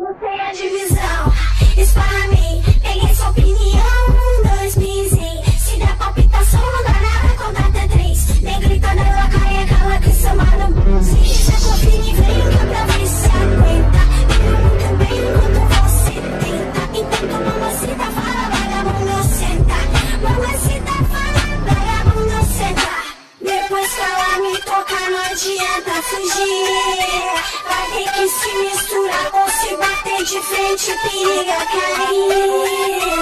Gostei a divisão, esparra mim, peguei sua opinião, 2000. Se der palpitação, não dá nada, conta até 3. Negrita da lacaia, cala que seu mano. Se quiser confia, vem cá pra ver se aguenta. Viu muito bem enquanto você tenta. Enquanto mamacita fala, vagabundo senta. Mamacita fala, vagabundo senta. Depois que ela me toca, não adianta fugir. Vai ter que se misturar ou se bater de frente, periga cair.